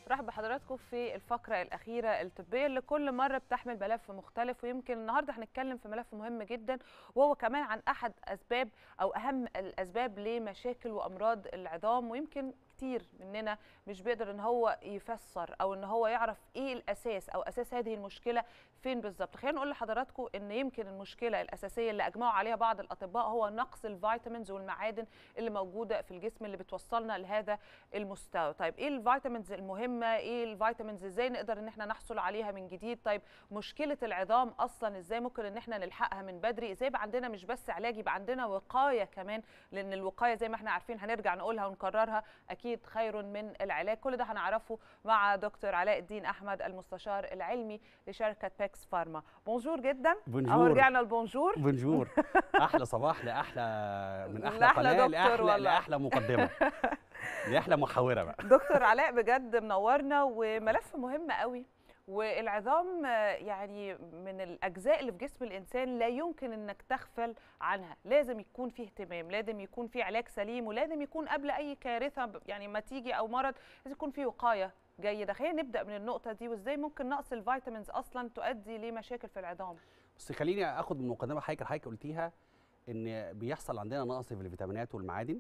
رحب بحضراتكم في الفقرة الأخيرة الطبية اللي كل مرة بتحمل ملف مختلف، ويمكن النهاردة هنتكلم في ملف مهم جدا، وهو كمان عن أحد أسباب أو أهم الأسباب لمشاكل وأمراض العظام. ويمكن كتير مننا مش بيقدر ان هو يفسر او ان هو يعرف ايه الاساس او اساس هذه المشكله فين بالظبط. خلينا نقول لحضراتكم ان يمكن المشكله الاساسيه اللي اجمعوا عليها بعض الاطباء هو نقص الفيتامينز والمعادن اللي موجوده في الجسم اللي بتوصلنا لهذا المستوى. طيب ايه الفيتامينز المهمه؟ ايه الفيتامينز ازاي نقدر ان احنا نحصل عليها من جديد؟ طيب مشكله العظام اصلا ازاي ممكن ان احنا نلحقها من بدري؟ ازاي يبقى عندنا مش بس علاج، يبقى عندنا وقايه كمان، لان الوقايه زي ما احنا عارفين هنرجع نقولها ونكررها اكيد خير من العلاج. كل ده هنعرفه مع دكتور علاء الدين احمد المستشار العلمي لشركه بيكس فارما. بونجور جدا. بونجور. رجعنا البونجور. بونجور. احلى صباح لاحلى من احلى لأحلى قناه دكتور لاحلى مقدمه لاحلى محاوره بقى. دكتور علاء بجد منورنا، وملف مهم قوي. والعظام يعني من الاجزاء اللي في جسم الانسان لا يمكن انك تغفل عنها، لازم يكون فيه اهتمام، لازم يكون فيه علاج سليم، ولازم يكون قبل اي كارثه يعني ما تيجي او مرض لازم يكون فيه وقايه جيده. خلينا نبدا من النقطه دي، وازاي ممكن نقص الفيتامينز اصلا تؤدي لمشاكل في العظام. بس خليني اخد من مقدمه حضرتك قلتيها ان بيحصل عندنا نقص في الفيتامينات والمعادن.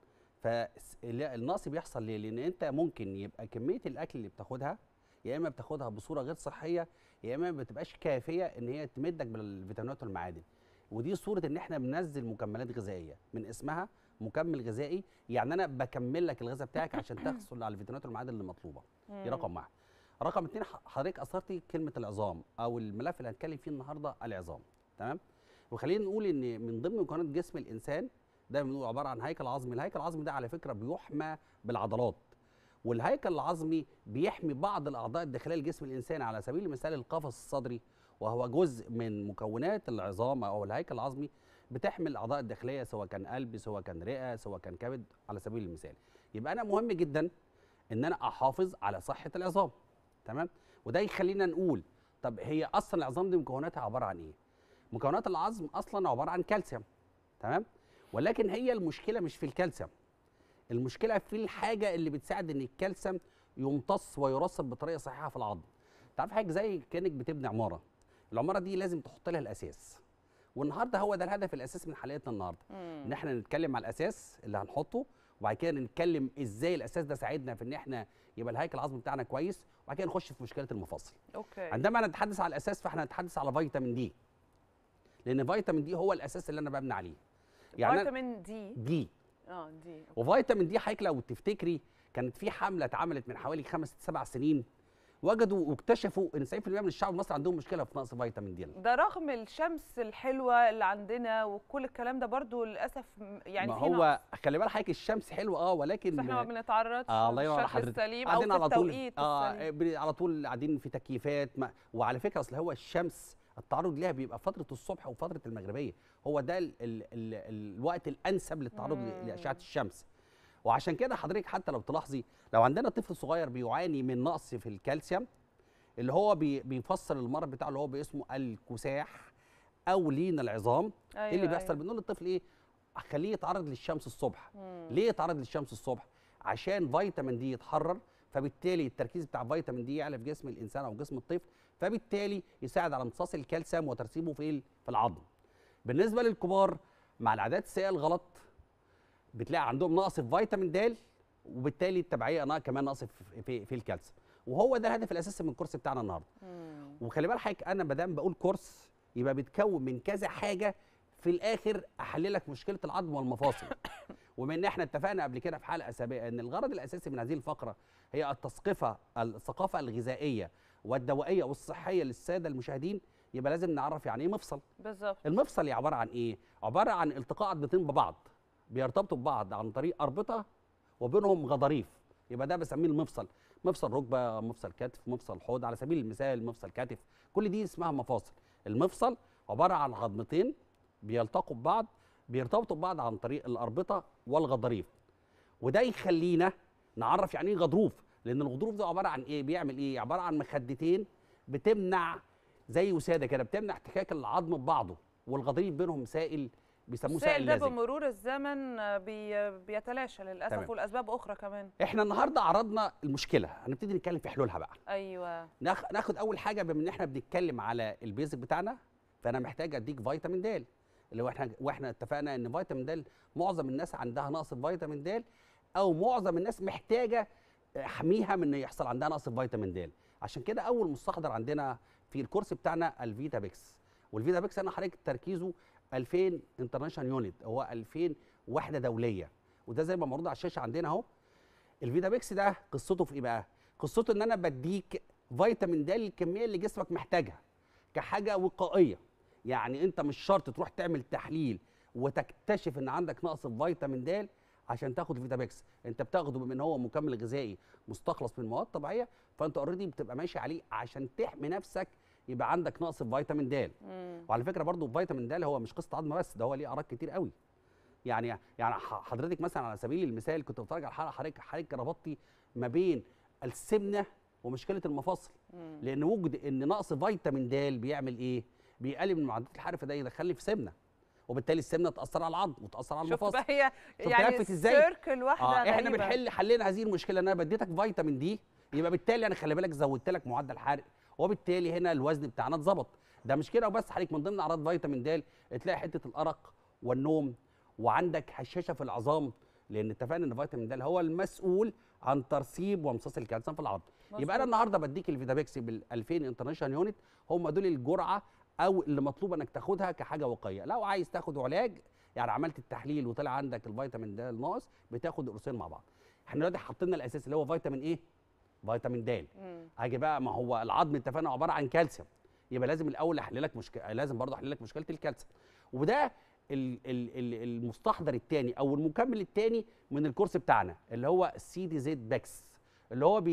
فالنقص بيحصل ليه؟ لان انت ممكن يبقى كميه الاكل اللي بتاخدها يا اما بتاخدها بصوره غير صحيه، يا اما ما بتبقاش كافيه ان هي تمدك بالفيتامينات والمعادن. ودي صوره ان احنا بننزل مكملات غذائيه من اسمها مكمل غذائي، يعني انا بكمل لك الغذاء بتاعك عشان تحصل على الفيتامينات والمعادن اللي مطلوبه. دي رقم واحد. رقم اتنين، حضرتك اثرتي كلمه العظام او الملف اللي هنتكلم فيه النهارده العظام، تمام؟ وخلينا نقول ان من ضمن مكونات جسم الانسان ده بنقول عباره عن هيكل عظمي. الهيكل العظمي ده على فكره بيحمى بالعضلات، والهيكل العظمي بيحمي بعض الاعضاء الداخليه لجسم الانسان. على سبيل المثال القفص الصدري، وهو جزء من مكونات العظام او الهيكل العظمي، بتحمي الاعضاء الداخليه سواء كان قلب سواء كان رئه سواء كان كبد على سبيل المثال. يبقى انا مهم جدا ان انا احافظ على صحه العظام، تمام؟ وده يخلينا نقول طب هي اصلا العظام دي مكوناتها عباره عن ايه؟ مكونات العظم اصلا عباره عن كالسيوم، تمام؟ ولكن هي المشكله مش في الكالسيوم، المشكله في الحاجه اللي بتساعد ان الكالسيوم يمتص ويرسب بطريقه صحيحه في العظم. تعرف حاجه زي كانك بتبني عماره، العماره دي لازم تحط لها الاساس. والنهارده هو ده الهدف الاساسي من حلقتنا النهارده، ان احنا نتكلم على الاساس اللي هنحطه، وبعد كده نتكلم ازاي الاساس ده ساعدنا في ان احنا يبقى الهيكل العظمي بتاعنا كويس، وبعد كده نخش في مشكله المفاصل. اوكي. عندما نتحدث على الاساس فاحنا نتحدث على فيتامين دي، لان فيتامين دي هو الاساس اللي انا ببني عليه. يعني فيتامين دي دي دي وفيتامين دي حضرتك لو تفتكري كانت في حمله اتعملت من حوالي 5 7 سنين، وجدوا واكتشفوا ان 90% من الشعب المصري عندهم مشكله في نقص فيتامين دي. ده رغم الشمس الحلوه اللي عندنا وكل الكلام ده برضو للاسف يعني ما في هو خلي بالك حضرتك الشمس حلوه ولكن احنا ما بنتعرضش الله ينور على بالشكل حضرتك السليم او في التوقيت السليم. على طول قاعدين في تكييفات. وعلى فكره اصل هو الشمس التعرض ليها بيبقى فتره الصبح وفتره المغربيه، هو ده الوقت الانسب للتعرض لاشعه الشمس. وعشان كده حضرتك حتى لو تلاحظي لو عندنا طفل صغير بيعاني من نقص في الكالسيوم اللي هو بيفسر المرض بتاعه اللي هو باسمه الكساح او لين العظام. أيوة ايه اللي بيحصل؟ أيوة. بنقول للطفل ايه؟ خليه يتعرض للشمس الصبح. ليه يتعرض للشمس الصبح؟ عشان فيتامين دي يتحرر، فبالتالي التركيز بتاع فيتامين دي يعلى في جسم الانسان او جسم الطفل، فبالتالي يساعد على امتصاص الكالسيوم وترسيبه في العظم. بالنسبه للكبار مع العادات السيئه الغلط بتلاقي عندهم نقص في فيتامين د، وبالتالي التبعيه كمان نقص في الكالسيوم. وهو ده الهدف الاساسي من الكورس بتاعنا النهارده. وخلي بالك حضرتك انا ما دام بقول كورس يبقى بيتكون من كذا حاجه، في الاخر احللك مشكله العظم والمفاصل. ومن ان احنا اتفقنا قبل كده في حلقه سابقه ان الغرض الاساسي من هذه الفقره هي الثقافه الغذائيه والدوائيه والصحيه للساده المشاهدين، يبقى لازم نعرف يعني ايه مفصل. بالظبط. المفصل عباره عن ايه؟ عباره عن التقاء عظمتين ببعض بيرتبطوا ببعض عن طريق اربطه وبينهم غضاريف، يبقى ده بسميه المفصل. مفصل ركبه، مفصل كتف، مفصل حوض على سبيل المثال، مفصل كتف، كل دي اسمها مفاصل. المفصل عباره عن عظمتين بيلتقوا ببعض بيرتبطوا ببعض عن طريق الاربطه والغضاريف. وده يخلينا نعرف يعني ايه غضروف، لان الغضروف ده عباره عن ايه؟ بيعمل ايه؟ عباره عن مخدتين بتمنع زي وساده كده، بتمنع احتكاك العظم ببعضه، والغضاريف بينهم سائل بيسموه السائل سائل ده لزج. بمرور الزمن بيتلاشى للاسف، تمام. والاسباب اخرى كمان. احنا النهارده عرضنا المشكله، هنبتدي نتكلم في حلولها بقى. ايوه. ناخد اول حاجه، بما ان احنا بنتكلم على البيزك بتاعنا، فانا محتاج اديك فيتامين د، اللي هو احنا اتفقنا ان فيتامين د معظم الناس عندها نقص في فيتامين د، او معظم الناس محتاجه احميها من ان يحصل عندها نقص في فيتامين د. عشان كده اول مستحضر عندنا في الكورس بتاعنا الفيتا بيكس. والفيتا بيكس انا حضرتك تركيزه 2000 انترناشونال يونت، هو 2000 وحده دوليه، وده زي ما معروض على الشاشه عندنا اهو. الفيتا بيكس ده قصته في ايه بقى؟ قصته ان انا بديك فيتامين د الكميه اللي جسمك محتاجها كحاجه وقائيه. يعني انت مش شرط تروح تعمل تحليل وتكتشف ان عندك نقص في فيتامين د عشان تاخد الفيتا بيكس، انت بتاخده بما ان هو مكمل غذائي مستخلص من مواد طبيعيه، فانت اوريدي بتبقى ماشي عليه عشان تحمي نفسك يبقى عندك نقص في فيتامين د. وعلى فكره برضو فيتامين د هو مش قصه عظم بس، ده هو ليه اعراض كتير قوي. يعني حضرتك مثلا على سبيل المثال كنت بتفرج على الحلقه، حضرتك ربطتي ما بين السمنه ومشكله المفاصل. لان وجد ان نقص فيتامين د بيعمل ايه؟ بيقلل من معدلات الحرق، ده يدخلني في سمنه، وبالتالي السمنه تاثر على العظم وتاثر على المفاصل. شفت بقى هي يعني سيركل واحده احنا حلينا هذه المشكله، ان انا بديتك فيتامين دي، يبقى بالتالي انا خلي بالك زودت لك معدل حرق، وبالتالي هنا الوزن بتاعنا اتظبط. ده مش كده وبس، حضرتك من ضمن اعراض فيتامين د تلاقي حته الارق والنوم، وعندك هشاشه في العظام، لان اتفقنا ان فيتامين د هو المسؤول عن ترسيب وامتصاص الكالسيوم في العظم. يبقى انا النهارده بديك الفيتابيكس بال 2000 انترناشونال يونت، هم دول الجرعه او اللي مطلوب انك تاخدها كحاجه وقائيه. لو عايز تاخد علاج، يعني عملت التحليل وطلع عندك الفيتامين د الناقص، بتاخد القرصين مع بعض. احنا دلوقتي حاطين الاساس اللي هو فيتامين ايه؟ فيتامين د. هاجي بقى، ما هو العظم اتفقنا عباره عن كالسيوم، يبقى لازم الاول لازم برضه احل لك مشكله الكالسيوم. وده المستحضر الثاني او المكمل الثاني من الكورس بتاعنا، اللي هو السي دي زد بيكس، اللي هو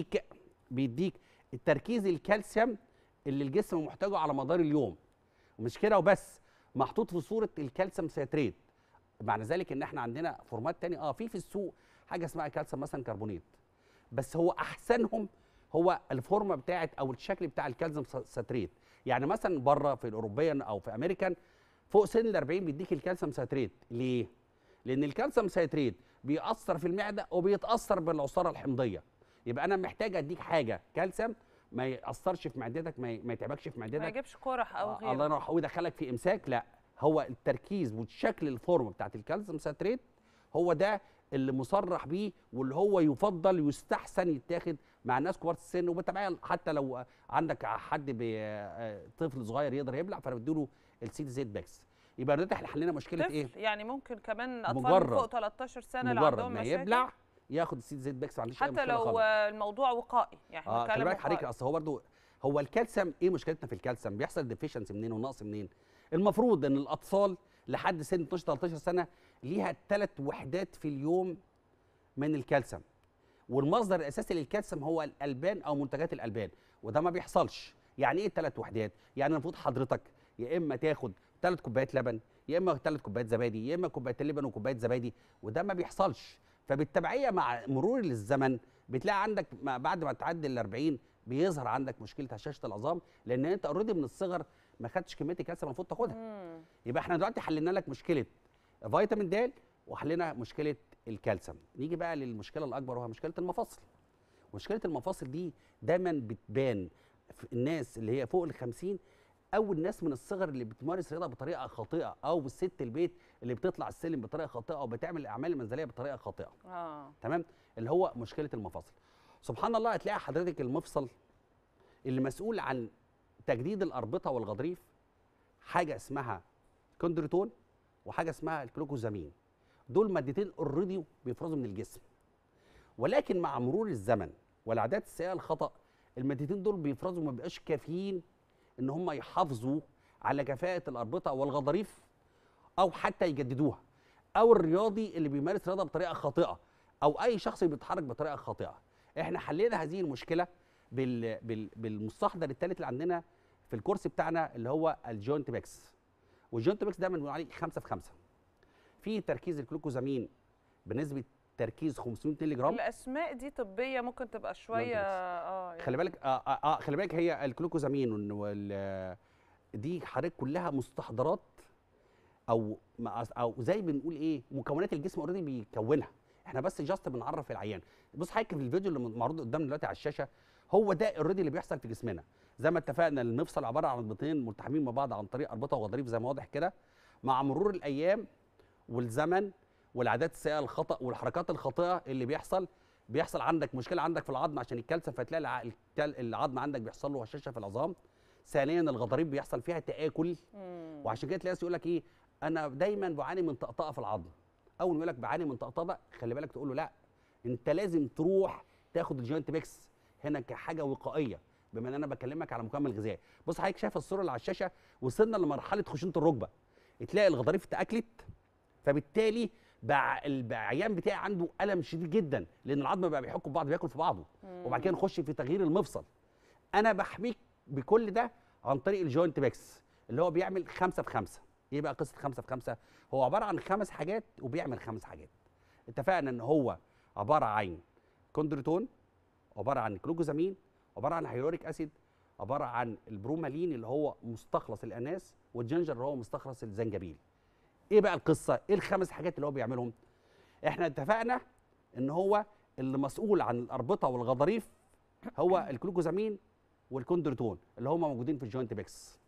بيديك التركيز الكالسيوم اللي الجسم محتاجه على مدار اليوم. ومش كده وبس، محطوط في صوره الكالسيوم سيتريت. معنى ذلك ان احنا عندنا فورمات ثانيه في السوق حاجه اسمها كالسيوم مثلا كربونيت، بس هو احسنهم هو الفورمه بتاعت او الشكل بتاع الكالسيوم سيتريت. يعني مثلا بره في الاوروبيان او في امريكان فوق سن ال 40 بيديك الكالسيوم سيتريت. ليه؟ لان الكالسيوم سيتريت بيأثر في المعده وبيتأثر بالعصاره الحمضيه. يبقى انا محتاج اديك حاجه كالسيوم ما يأثرش في معدتك، ما يتعبكش في معدتك، ما يجيبش قرح او غيره. الله ينور، هو يدخلك في امساك. لا، هو التركيز والشكل الفورم بتاعت الكالسيوم سيتريت هو ده اللي مصرح بيه، واللي هو يفضل ويستحسن يتاخد مع الناس كبار السن. وبالتبعيه حتى لو عندك حد طفل صغير يقدر يبلع، فانا بديله السي دي زد بيكس. يبقى دلوقتي احنا حلينا مشكله طفل ايه؟ يعني ممكن كمان اطفال فوق 13 سنه اللي عندهم مشاكل مجرد ما يبلع ياخد السي دي زد بيكس، ما عنديش اي مشكله حتى لو خالص. الموضوع وقائي، يعني احنا خلي بالك حضرتك، اصل هو برضه هو الكالسيوم ايه مشكلتنا في الكالسيوم؟ بيحصل ديفيشنسي منين ونقص منين؟ المفروض ان الاطفال لحد سن 12 13 سنه ليها 3 وحدات في اليوم من الكالسيوم، والمصدر الاساسي للكالسيوم هو الالبان او منتجات الالبان، وده ما بيحصلش. يعني ايه 3 وحدات؟ يعني المفروض حضرتك يا اما تاخد 3 كوبايات لبن، يا اما 3 كوبايات زبادي، يا اما كوبايتين لبن وكوبايه زبادي، وده ما بيحصلش. فبالتبعيه مع مرور الزمن بتلاقي عندك بعد ما تعدي ال 40 بيظهر عندك مشكله هشاشه العظام، لان انت اوريدي من الصغر ما خدتش كميه الكالسيوم المفروض تاخدها. يبقى احنا دلوقتي حلينا لك مشكله فيتامين د وحلينا مشكله الكالسيوم. نيجي بقى للمشكله الاكبر وهي مشكله المفاصل. مشكله المفاصل دي دايما بتبان في الناس اللي هي فوق ال 50 او الناس من الصغر اللي بتمارس رياضه بطريقه خاطئه، او الست البيت اللي بتطلع السلم بطريقه خاطئه، او بتعمل الاعمال المنزليه بطريقه خاطئه. تمام؟ اللي هو مشكله المفاصل. سبحان الله، هتلاقي حضرتك المفصل اللي مسؤول عن تجديد الاربطه والغضاريف حاجه اسمها كوندروتون وحاجه اسمها الكلوكوزامين. دول مادتين اوريدي بيفرزوا من الجسم، ولكن مع مرور الزمن والعادات السيئه الخطا المادتين دول بيفرزوا ما بيبقاش كافيين ان هم يحافظوا على كفاءه الاربطه والغضاريف او حتى يجددوها، او الرياضي اللي بيمارس رياضه بطريقه خاطئه، او اي شخص بيتحرك بطريقه خاطئه. احنا حلينا هذه المشكله بالمستحضر الثالث اللي عندنا في الكورس بتاعنا اللي هو الجوينت بيكس. والجوينت بيكس ده بنقول عليه 5 في 5. في تركيز الجلوكوزامين بنسبه تركيز 500 مللي جرام. الاسماء دي طبيه ممكن تبقى شويه يعني خلي بالك خلي بالك، هي الجلوكوزامين دي حضرتك كلها مستحضرات او زي بنقول ايه، مكونات الجسم اوريدي بيكونها، احنا بس جاست بنعرف العيان. بص حضرتك في الفيديو اللي معروض قدامنا دلوقتي على الشاشه، هو ده اوريدي اللي بيحصل في جسمنا. زي ما اتفقنا المفصل عباره عن عضلتين ملتحمين مع بعض عن طريق اربطه وغضاريف زي ما واضح كده. مع مرور الايام والزمن والعادات السيئه الخطا والحركات الخاطئه اللي بيحصل عندك مشكله عندك في العظم عشان الكالسيوم، فتلاقي العظم عندك بيحصل له هشاشه في العظام. ثانيا الغضاريف بيحصل فيها تآكل، وعشان كده تلاقي ناس يقول لك ايه، انا دايما بعاني من طقطقه في العظم. اول ما يقول لك بعاني من طقطقه، خلي بالك تقول له لا، انت لازم تروح تاخد الجوينت ميكس هنا كحاجه وقائيه، بما ان انا بكلمك على مكمل غذائي. بص حضرتك شايف الصوره اللي على الشاشه، وصلنا لمرحله خشونه الركبه، تلاقي الغضاريف اتاكلت، فبالتالي بقى العيان بتاعي عنده الم شديد جدا، لان العظم بقى بيحك في بعض، بياكل في بعضه. وبعد كده نخش في تغيير المفصل. انا بحميك بكل ده عن طريق الجوينت ميكس اللي هو بيعمل 5 في 5. ايه بقى قصه 5 في 5؟ هو عباره عن 5 حاجات وبيعمل 5 حاجات. اتفقنا ان هو عباره عن كوندروتون، عباره عن جلوكوزامين، عباره عن هيلوريك اسيد، عباره عن البرومالين اللي هو مستخلص الاناس، والجنجر اللي هو مستخلص الزنجبيل. ايه بقى القصه؟ ايه ال5 حاجات اللي هو بيعملهم؟ احنا اتفقنا ان هو اللي مسؤول عن الاربطه والغضاريف هو الجلوكوزامين والكوندروتون اللي هم موجودين في الجوينت ميكس.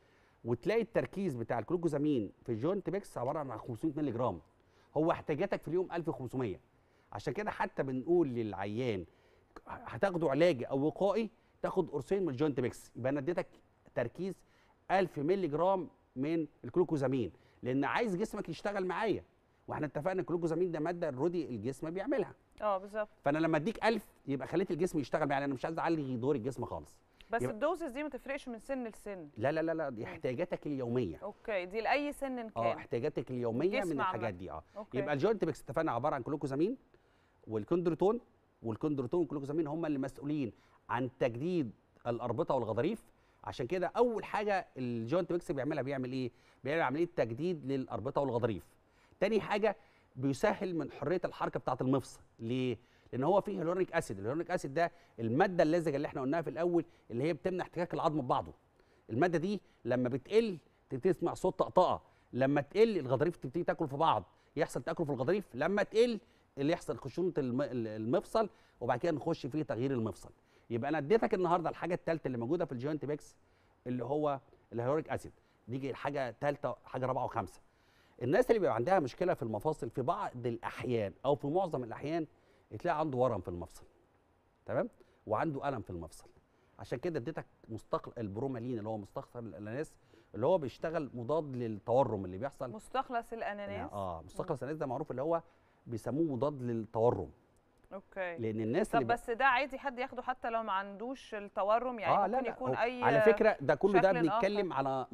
وتلاقي التركيز بتاع الجلوكوزامين في الجوينت ميكس عباره عن 500 مللي جرام. هو احتياجاتك في اليوم 1500. عشان كده حتى بنقول للعيان هتاخده علاجي او وقائي، تاخد قرصين من الجوينت ميكس، يبقى انا اديتك تركيز 1000 مللي جرام من الجلوكوزامين، لان عايز جسمك يشتغل معايا. واحنا اتفقنا الجلوكوزامين ده ماده اوريدي الجسم بيعملها. بالظبط. فانا لما اديك 1000 يبقى خليت الجسم يشتغل معايا، انا مش عايز اعلي دور الجسم خالص. بس الدوزز دي ما تفرقش من سن لسن؟ لا لا لا لا، دي احتياجاتك اليوميه. اوكي، دي لاي سن كان. احتياجاتك اليوميه من الحاجات دي. أوكي. يبقى الجوينت ميكس اتفقنا عباره عن جلوكوزامين والكوندروتون والجلوكوزامين هم اللي مسؤولين عن تجديد الاربطه والغضاريف. عشان كده اول حاجه الجوينت ميكس بيعمل ايه؟ بيعمل عمليه تجديد للاربطه والغضاريف. تاني حاجه بيسهل من حريه الحركه بتاعه المفصل. ليه؟ لان هو فيه هيلورونيك اسيد. الهيلورونيك اسيد ده الماده اللزجه اللي احنا قلناها في الاول، اللي هي بتمنع احتكاك العظم ببعضه. الماده دي لما بتقل تبتدي تسمع صوت طقطقه، لما تقل الغضاريف تبتدي تاكل في بعض، يحصل تاكل في الغضاريف، لما تقل اللي يحصل خشونه المفصل، وبعد كده نخش فيه تغيير المفصل. يبقى انا اديتك النهارده الحاجه الثالثه اللي موجوده في الجوينت ميكس اللي هو الهيلوريك اسيد. نيجي الحاجه الثالثه، حاجه رابعه وخامسه. الناس اللي بيبقى عندها مشكله في المفاصل في بعض الاحيان او في معظم الاحيان تلاقي عنده ورم في المفصل، تمام، وعنده الم في المفصل. عشان كده اديتك البرومالين اللي هو مستخلص الاناناس، اللي هو بيشتغل مضاد للتورم اللي بيحصل. مستخلص الاناناس؟ مستخلص الاناناس ده معروف اللي هو بيسموه مضاد للتورم. اوكي. لان الناس طب بس ده عادي حد ياخده حتى لو ما عندوش التورم؟ يعني ممكن لا يكون اي على فكره ده كله ده بنتكلم على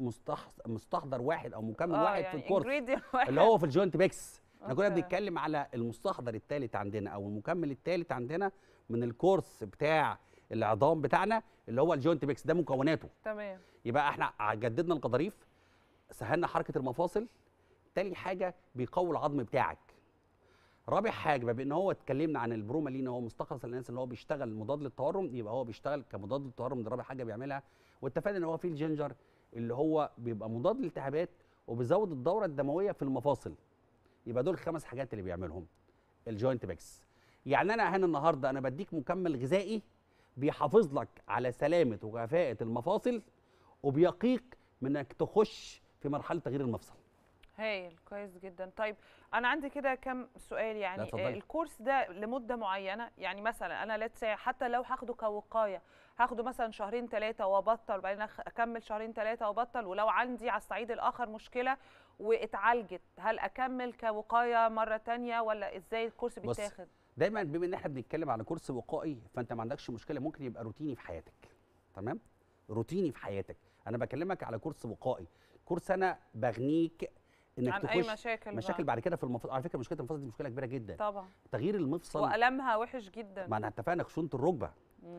مستحضر واحد او مكمل واحد يعني في الكورس اللي هو في الجوينت ميكس. احنا كنا بنتكلم على المستحضر الثالث عندنا او المكمل الثالث عندنا من الكورس بتاع العظام بتاعنا اللي هو الجوينت ميكس، ده مكوناته. تمام. يبقى احنا جددنا الغضاريف، سهلنا حركه المفاصل. تاني حاجه بيقوي العظم بتاعك. رابع حاجه بما ان هو اتكلمنا عن البرومالين هو مستخلص الاناناس اللي هو بيشتغل مضاد للتورم، يبقى هو بيشتغل كمضاد للتورم، دي رابع حاجه بيعملها. واتفقنا ان هو في الجينجر اللي هو بيبقى مضاد للالتهابات وبيزود الدوره الدمويه في المفاصل. يبقى دول 5 حاجات اللي بيعملهم الجوينت ميكس. يعني انا هنا النهارده انا بديك مكمل غذائي بيحافظ لك على سلامه وكفاءه المفاصل وبيقيك من انك تخش في مرحله تغيير المفصل. هايل، كويس جدا. طيب انا عندي كده كم سؤال. يعني الكورس ده لمده معينه؟ يعني مثلا انا حتى لو هاخده كوقايه هاخده مثلا 2 3 وابطل، وبعدين اكمل 2 3 وابطل، ولو عندي على الصعيد الاخر مشكله واتعالجت هل اكمل كوقايه مره ثانيه ولا ازاي الكورس بيتاخد؟ دايما بما ان احنا بنتكلم على كورس وقائي فانت ما عندكش مشكله، ممكن يبقى روتيني في حياتك. تمام؟ روتيني في حياتك. انا بكلمك على كورس وقائي، كورس انا بغنيك انك عن تخش اي مشاكل بعد كده في المفاصل. على فكره مشكله المفاصل دي مشكله كبيره جدا طبعا. تغيير المفصل والمها وحش جدا. ما احنا اتفقنا خشونه الركبه،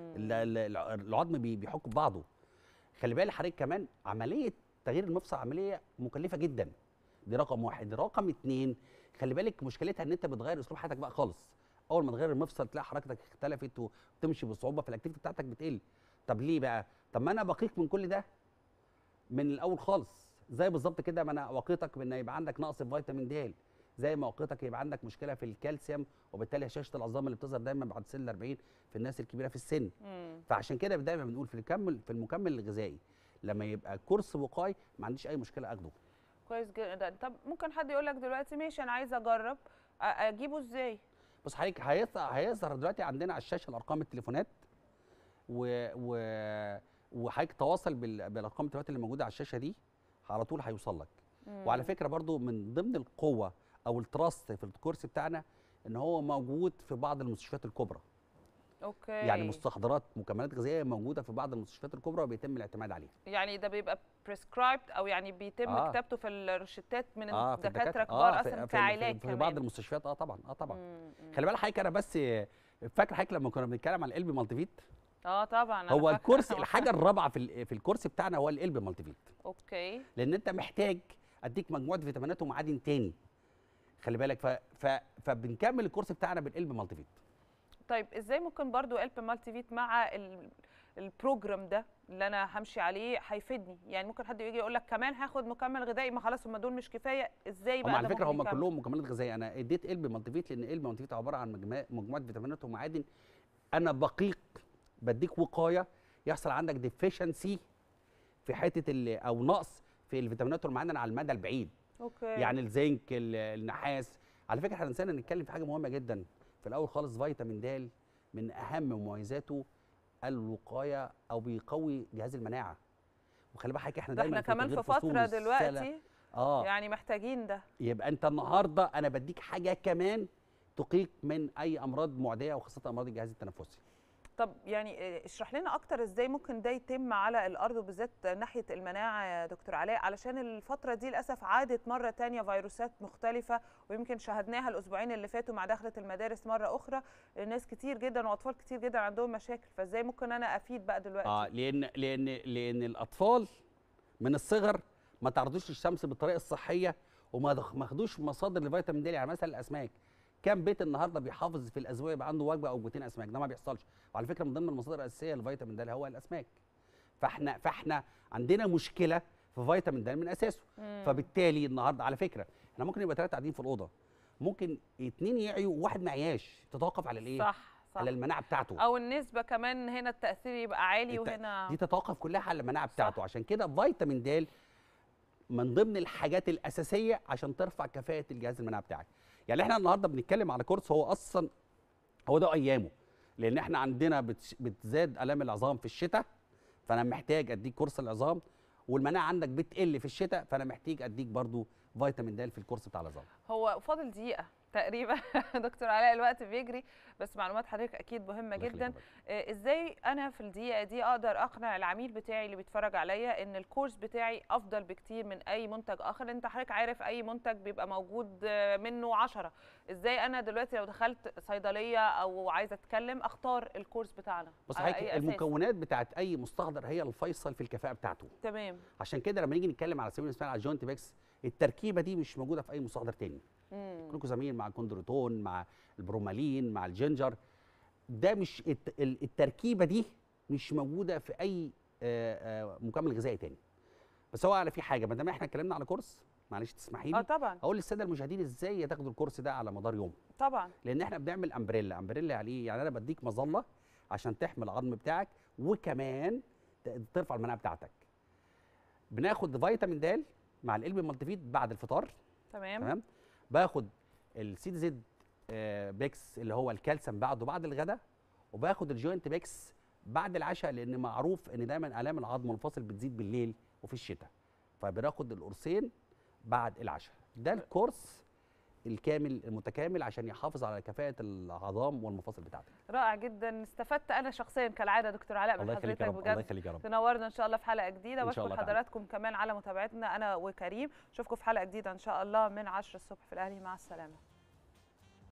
العظم بيحك ببعضه. خلي بالك حضرتك كمان عمليه تغيير المفصل عمليه مكلفه جدا، دي رقم 1. رقم 2 خلي بالك مشكلتها ان انت بتغير اسلوب حياتك بقى خالص. اول ما تغير المفصل تلاقي حركتك اختلفت وتمشي بصعوبه، في الاكتيفيتي بتاعتك بتقل. طب ليه بقى؟ طب ما انا بقيك من كل ده من الاول خالص. زي بالظبط كده ما انا وقيتك بان يبقى عندك نقص في فيتامين د، زي ما وقيتك يبقى عندك مشكله في الكالسيوم، وبالتالي هشاشه العظام اللي بتظهر دايما بعد سن 40 في الناس الكبيره في السن. فعشان كده دايما بنقول في المكمل الغذائي لما يبقى كورس وقاي ما عنديش اي مشكله اخده. كويس جدا. طب ممكن حد يقول لك دلوقتي ماشي انا عايزه اجرب، اجيبه ازاي؟ بص حضرتك هيظهر دلوقتي عندنا على الشاشه الارقام التليفونات، و وحضرتك تواصل بالارقام التليفونات اللي موجوده على الشاشه دي على طول هيوصل لك. وعلى فكره برضو من ضمن القوه او التراست في الكورس بتاعنا ان هو موجود في بعض المستشفيات الكبرى. اوكي. يعني مستحضرات مكملات غذائيه موجوده في بعض المستشفيات الكبرى وبيتم الاعتماد عليها. يعني ده بيبقى بريسكرايبد او يعني بيتم كتابته في الروشتات من الدكاتره في كبار اصلا كعلاج في بعض المستشفيات طبعا. خلي بالك حضرتك انا بس فاكر حضرتك لما كنا بنتكلم عن القلب مالتي فيت؟ طبعا هو الكورس الحاجه الرابعه في الكورس بتاعنا هو القلب مالتي فيت. اوكي. لان انت محتاج اديك مجموعه فيتامينات ومعادن تاني. خلي بالك فبنكمل الكورس بتاعنا بالقلب مالتي فيت. طيب ازاي ممكن برضو قلب مالتي فيت مع البروجرام ده اللي انا همشي عليه هيفيدني؟ يعني ممكن حد يجي يقول لك كمان هاخد مكمل غذائي، ما خلاص هم دول مش كفايه، ازاي بقى؟ على فكره هم كلهم مكملات غذائيه. انا اديت قلب مالتي فيت لان قلب مالتي فيت عباره عن مجموعه فيتامينات ومعادن. انا بديك وقايه يحصل عندك ديفيشنسي في حته او نقص في الفيتامينات والمعادن على المدى البعيد. اوكي. يعني الزنك، النحاس. على فكره احنا نسينا نتكلم في حاجه مهمه جدا في الاول خالص. فيتامين د من اهم مميزاته الوقايه او بيقوي جهاز المناعه. وخلي بالك احنا دايما احنا كمان في فتره دلوقتي يعني محتاجين ده. يبقى انت النهارده انا بديك حاجه كمان تقيك من اي امراض معديه وخاصه امراض الجهاز التنفسي. طب يعني اشرح لنا اكتر ازاي ممكن ده يتم على الارض وبالذات ناحيه المناعه يا دكتور علاء، علشان الفتره دي للاسف عادت مره ثانيه فيروسات مختلفه، ويمكن شاهدناها الاسبوعين اللي فاتوا مع دخله المدارس مره اخرى. ناس كتير جدا واطفال كتير جدا عندهم مشاكل، فازاي ممكن انا افيد بقى دلوقتي؟ لان الاطفال من الصغر ما تعرضوش للشمس بالطريقه الصحيه وما خدوش مصادر لفيتامين د. يعني مثلا الاسماك، كام بيت النهارده بيحافظ في الاسبوع يبقى عنده وجبه او وجبتين اسماك؟ ده ما بيحصلش. وعلى فكره من ضمن المصادر الاساسيه للفيتامين د هو الاسماك. فاحنا عندنا مشكله في فيتامين د من اساسه. فبالتالي النهارده على فكره احنا ممكن يبقى 3 قاعدين في الاوضه، ممكن 2 يعيوا وواحد ما يعياش، تتوقف على الايه؟ صح. على المناعه بتاعته. او النسبه كمان هنا التاثير يبقى عالي وهنا دي تتوقف كلها على المناعه بتاعته. صح. عشان كده فيتامين د من ضمن الحاجات الاساسيه عشان ترفع كفاءه الجهاز المناعي بتاعك. يعني احنا النهارده بنتكلم على كورس هو اصلا هو ده ايامه، لان احنا عندنا بتزاد الام العظام في الشتاء، فانا محتاج اديك كورس العظام، والمناعه عندك بتقل في الشتاء، فانا محتاج اديك برضو فيتامين د في الكورس بتاع العظام. هو فاضل دقيقه تقريبا دكتور علاء، الوقت بيجري، بس معلومات حضرتك اكيد مهمه جدا. ازاي انا في الدقيقه دي اقدر اقنع العميل بتاعي اللي بيتفرج عليا ان الكورس بتاعي افضل بكتير من اي منتج اخر؟ انت حضرتك عارف اي منتج بيبقى موجود منه 10. ازاي انا دلوقتي لو دخلت صيدليه او عايزه اتكلم اختار الكورس بتاعنا؟ بص حضرتك المكونات بتاعت اي مستحضر هي الفيصل في الكفاءه بتاعته. تمام. عشان كده لما نيجي نتكلم على سبيل المثال على الجوينت بيكس، التركيبه دي مش موجوده في اي مستحضر تاني. جلوكوزامين مع الكوندروتون مع البرومالين مع الجينجر، ده مش التركيبه دي مش موجوده في اي مكمل غذائي تاني. بس هو على في حاجه، ما دام احنا اتكلمنا على كورس، معلش تسمحي لي طبعا اقول للساده المشاهدين ازاي تاخدوا الكورس ده على مدار يوم. طبعا. لان احنا بنعمل امبريلا يعني ايه؟ يعني انا بديك مظله عشان تحمي العظم بتاعك وكمان ترفع المناعه بتاعتك. بناخد فيتامين د مع القلب المالتي فيت بعد الفطار. تمام. باخد السي دي زد بيكس اللي هو الكالسيوم بعد الغداء، وباخد الجوينت بيكس بعد العشاء، لان معروف ان دايما الام العظم والمفاصل بتزيد بالليل وفي الشتاء، فبناخد القرصين بعد العشاء. ده الكورس الكامل المتكامل عشان يحافظ على كفاءه العظام والمفاصل بتاعتك. رائع جدا، استفدت انا شخصيا كالعاده دكتور علاء من حضرتك بجد. الله يخليك يا رب. تنورنا ان شاء الله في حلقه جديده، واشكر حضراتكم كمان على متابعتنا انا وكريم. اشوفكم في حلقه جديده ان شاء الله من 10 الصبح في الاهلي. مع السلامه.